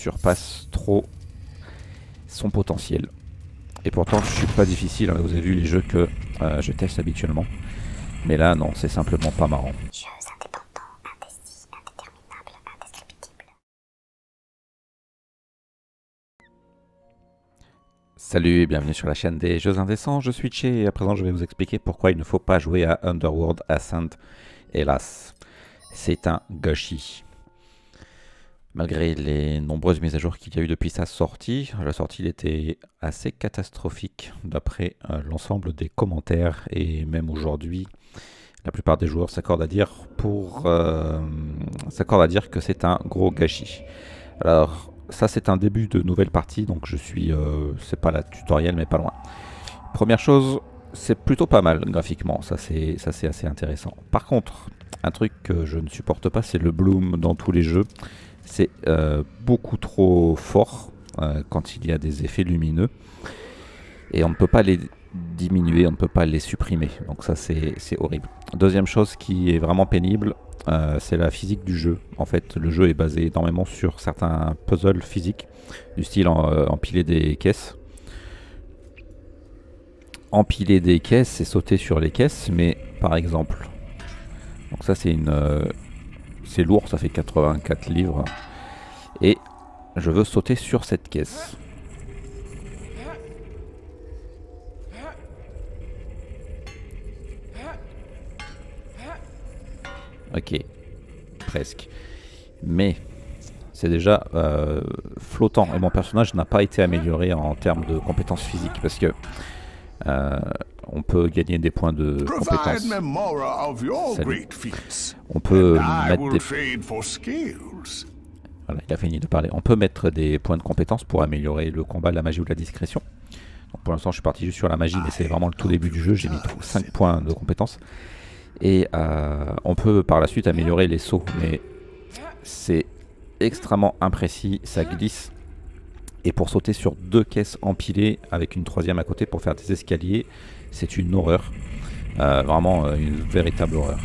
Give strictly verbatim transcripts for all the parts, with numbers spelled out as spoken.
surpasse trop son potentiel. Et pourtant je suis pas difficile, hein, vous avez vu les jeux que euh, je teste habituellement. Mais là non, c'est simplement pas marrant. Jeux indépendants, indécis, indéterminables, indescriptibles. Salut et bienvenue sur la chaîne des Jeux Indécents, je suis Tché et à présent je vais vous expliquer pourquoi il ne faut pas jouer à Underworld Ascent. Hélas, c'est un gâchis. Malgré les nombreuses mises à jour qu'il y a eu depuis sa sortie, la sortie était assez catastrophique d'après euh, l'ensemble des commentaires et même aujourd'hui, la plupart des joueurs s'accordent à dire pour euh, s'accordent à dire que c'est un gros gâchis. Alors ça c'est un début de nouvelle partie, donc je suis, euh, c'est pas la tutoriel mais pas loin. Première chose, c'est plutôt pas mal graphiquement, ça c'est ça c'est assez intéressant. Par contre, un truc que je ne supporte pas, c'est le bloom dans tous les jeux. C'est euh, beaucoup trop fort euh, quand il y a des effets lumineux et on ne peut pas les diminuer, on ne peut pas les supprimer, donc ça c'est horrible. Deuxième chose qui est vraiment pénible, euh, c'est la physique du jeu. En fait le jeu est basé énormément sur certains puzzles physiques du style en, euh, empiler des caisses. Empiler des caisses et sauter sur les caisses, mais par exemple, donc ça c'est une... Euh, c'est lourd, ça fait quatre-vingt-quatre livres. Et je veux sauter sur cette caisse. Ok, presque. Mais c'est déjà euh, flottant. Et mon personnage n'a pas été amélioré en termes de compétences physiques. Parce que euh, on peut gagner des points de compétences. Salut. On peut mettre des... Voilà, il a fini de parler. On peut mettre des points de compétences pour améliorer le combat, la magie ou la discrétion. Donc pour l'instant, je suis parti juste sur la magie, mais c'est vraiment le tout début du jeu. J'ai mis cinq points de compétences. Et euh, on peut par la suite améliorer les sauts, mais c'est extrêmement imprécis, ça glisse. Et pour sauter sur deux caisses empilées avec une troisième à côté pour faire des escaliers, c'est une horreur. Euh, vraiment euh, une véritable horreur.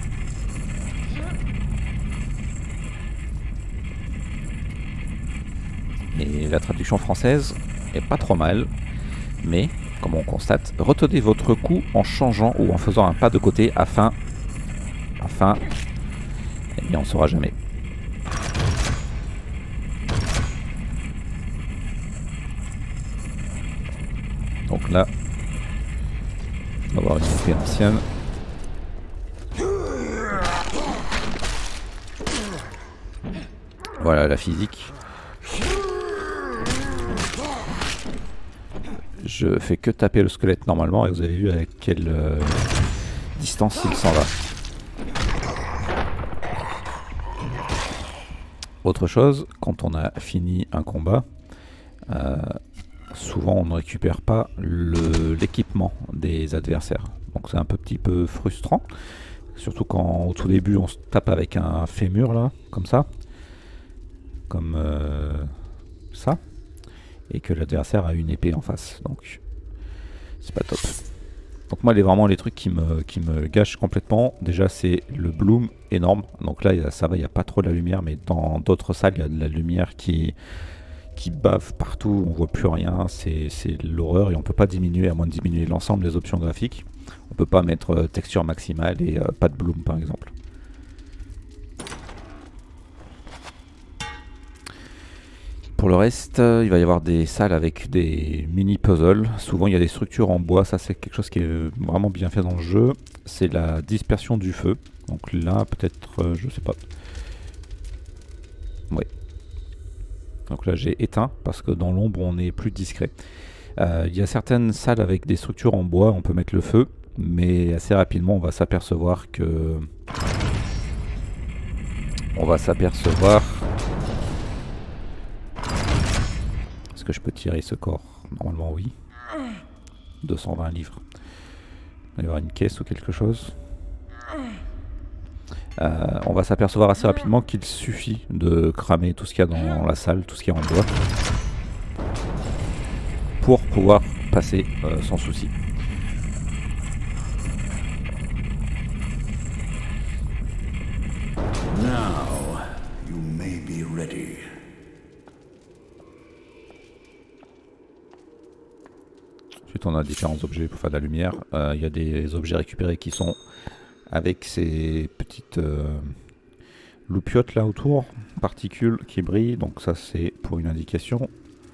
Et la traduction française est pas trop mal, mais comme on constate, retenez votre coup en changeant ou en faisant un pas de côté afin, afin, eh bien on ne saura jamais. Donc là, on va avoir une épée ancienne. Voilà la physique. Je fais que taper le squelette normalement et vous avez vu à quelle euh, distance il s'en va. Autre chose, quand on a fini un combat, euh, souvent on ne récupère pas l'équipement des adversaires. Donc c'est un peu, petit peu frustrant. Surtout quand au tout début on se tape avec un fémur là, comme ça. Comme euh, ça. Et que l'adversaire a une épée en face, donc c'est pas top. Donc moi les, vraiment les trucs qui me, qui me gâchent complètement, déjà c'est le bloom énorme, donc là ça va, il n'y a pas trop de la lumière, mais dans d'autres salles il y a de la lumière qui, qui bave partout, on voit plus rien, c'est l'horreur et on peut pas diminuer, à moins de diminuer l'ensemble des options graphiques, on peut pas mettre euh, texture maximale et euh, pas de bloom par exemple. Pour le reste, euh, il va y avoir des salles avec des mini-puzzles. Souvent, il y a des structures en bois. Ça, c'est quelque chose qui est vraiment bien fait dans le jeu. C'est la dispersion du feu. Donc là, peut-être, euh, je sais pas. Ouais. Donc là, j'ai éteint parce que dans l'ombre, on est plus discret. Euh, il y a certaines salles avec des structures en bois. On peut mettre le feu. Mais assez rapidement, on va s'apercevoir que... On va s'apercevoir... Est-ce que je peux tirer ce corps? Normalement oui. deux cent vingt livres. Il va y avoir une caisse ou quelque chose. Euh, on va s'apercevoir assez rapidement qu'il suffit de cramer tout ce qu'il y a dans la salle, tout ce qui est en bois, pour pouvoir passer euh, sans souci. Now you may be ready. fait on a différents objets pour faire de la lumière. Il euh, y a des objets récupérés qui sont avec ces petites euh, loupiottes là autour, particules qui brillent, donc ça c'est pour une indication.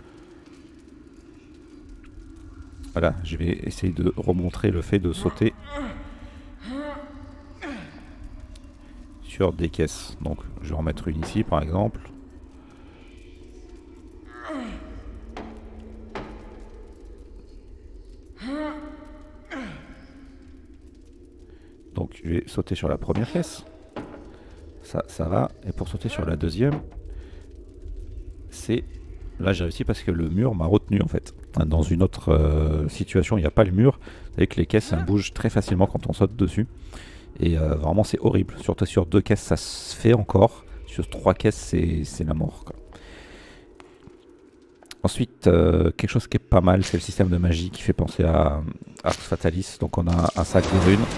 Voilà, je vais essayer de remontrer le fait de sauter sur des caisses. Donc je vais en mettre une ici par exemple. Donc je vais sauter sur la première caisse. Ça, ça va. Et pour sauter sur la deuxième, c'est... Là j'ai réussi parce que le mur m'a retenu en fait. Dans une autre euh, situation, il n'y a pas le mur. Vous savez que les caisses, elles bougent très facilement quand on saute dessus. Et euh, vraiment c'est horrible. Surtout sur deux caisses, ça se fait encore. Sur trois caisses, c'est la mort, quoi. Ensuite, euh, quelque chose qui est pas mal, c'est le système de magie qui fait penser à Ars Fatalis. Donc on a un sac de runes.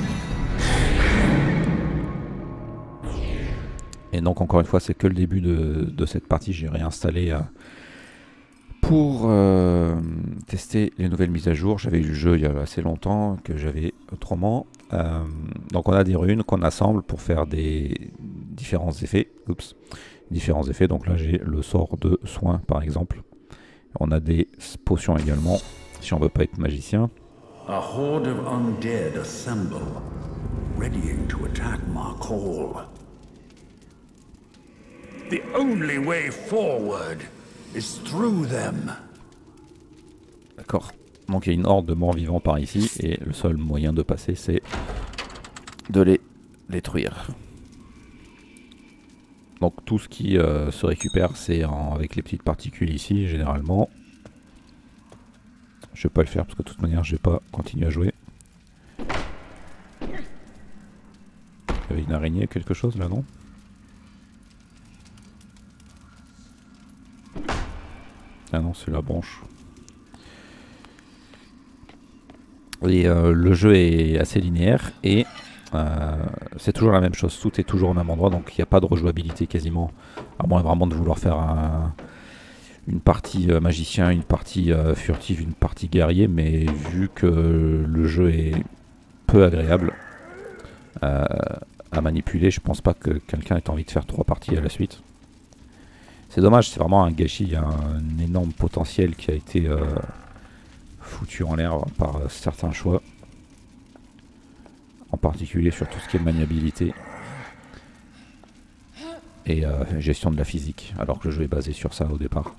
Et donc encore une fois, c'est que le début de, de cette partie. J'ai réinstallé euh, pour euh, tester les nouvelles mises à jour. J'avais eu le jeu il y a assez longtemps, que j'avais autrement. Euh, donc on a des runes qu'on assemble pour faire des différents effets. Oups, différents effets. Donc là j'ai le sort de soin par exemple. On a des potions également, si on veut pas être magicien. A horde of undead assemble, readying to attack Mark Hall. The only way forward is through them. D'accord. Donc il y a une horde de morts vivants par ici, et le seul moyen de passer, c'est de les détruire. Donc tout ce qui euh, se récupère, c'est avec les petites particules ici, généralement. Je vais pas le faire, parce que de toute manière, je vais pas continuer à jouer. Il y avait une araignée, quelque chose là, non ? Ah non, c'est la branche. Et euh, le jeu est assez linéaire et euh, c'est toujours la même chose. Tout est toujours au même endroit, donc il n'y a pas de rejouabilité quasiment. À moins vraiment de vouloir faire un, une partie euh, magicien, une partie euh, furtive, une partie guerrier. Mais vu que le jeu est peu agréable euh, à manipuler, je pense pas que quelqu'un ait envie de faire trois parties à la suite. C'est dommage, c'est vraiment un gâchis, il y a un énorme potentiel qui a été euh, foutu en l'air par euh, certains choix. En particulier sur tout ce qui est maniabilité et euh, gestion de la physique, alors que le jeu est basé sur ça au départ.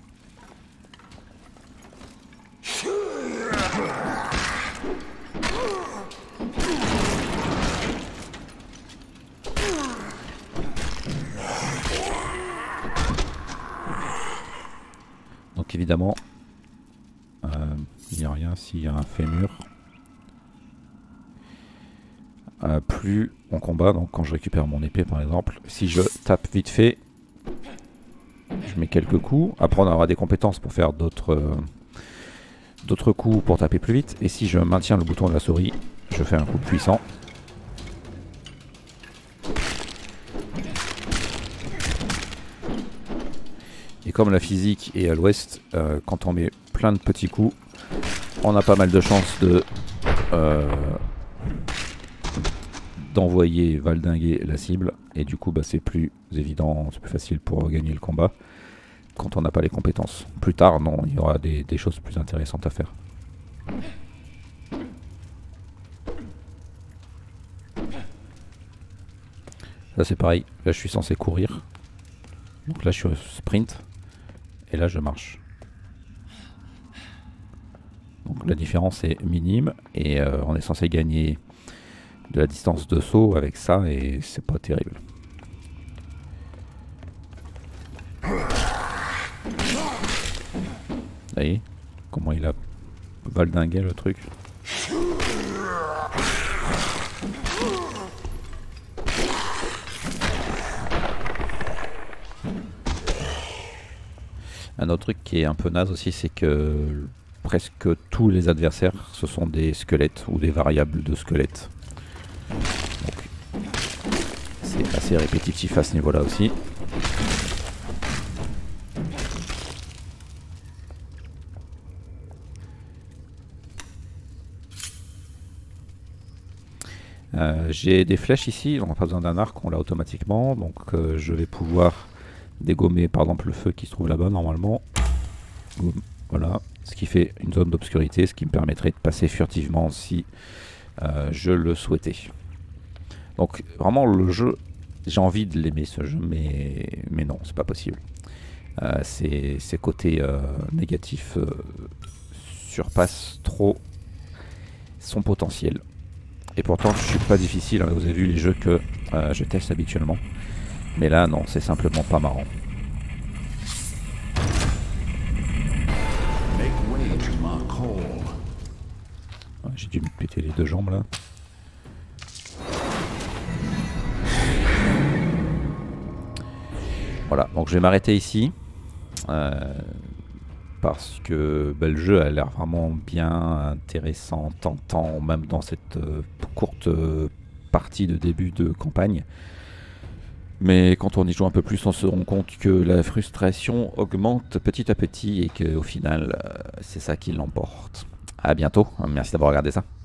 Donc évidemment, euh, il n'y a rien s'il y a un fémur. Euh, plus on combat, donc quand je récupère mon épée par exemple, si je tape vite fait, je mets quelques coups. Après on aura des compétences pour faire d'autres euh, d'autres coups pour taper plus vite. Et si je maintiens le bouton de la souris, je fais un coup puissant. Et comme la physique est à l'ouest, euh, quand on met plein de petits coups, on a pas mal de chances de euh, d'envoyer valdinguer la cible. Et du coup bah, c'est plus évident, c'est plus facile pour gagner le combat quand on n'a pas les compétences. Plus tard, non, il y aura des, des choses plus intéressantes à faire. Là c'est pareil, là je suis censé courir. Donc là je suis au sprint. Et là je marche. Donc la différence est minime. Et euh, on est censé gagner de la distance de saut avec ça. Et c'est pas terrible. Vous voyez comment il a valdingué le truc. Un autre truc qui est un peu naze aussi, c'est que presque tous les adversaires, ce sont des squelettes ou des variables de squelettes. C'est assez répétitif à ce niveau-là aussi. Euh, J'ai des flèches ici, on n'a pas besoin d'un arc, on l'a automatiquement. Donc euh, je vais pouvoir dégommer par exemple le feu qui se trouve là-bas normalement. Boum, voilà, ce qui fait une zone d'obscurité, ce qui me permettrait de passer furtivement si euh, je le souhaitais. Donc vraiment le jeu, j'ai envie de l'aimer ce jeu, mais, mais non, c'est pas possible. Euh, ces, ces côtés euh, négatifs euh, surpassent trop son potentiel. Et pourtant je suis pas difficile, hein, vous avez vu les jeux que euh, je teste habituellement. Mais là non, c'est simplement pas marrant. Ouais, j'ai dû me péter les deux jambes là. Voilà, donc je vais m'arrêter ici. Euh, parce que bah, le jeu a l'air vraiment bien intéressant, tentant, même dans cette euh, courte euh, partie de début de campagne. Mais quand on y joue un peu plus, on se rend compte que la frustration augmente petit à petit et qu'au final, euh, c'est ça qui l'emporte. A bientôt, merci d'avoir regardé ça.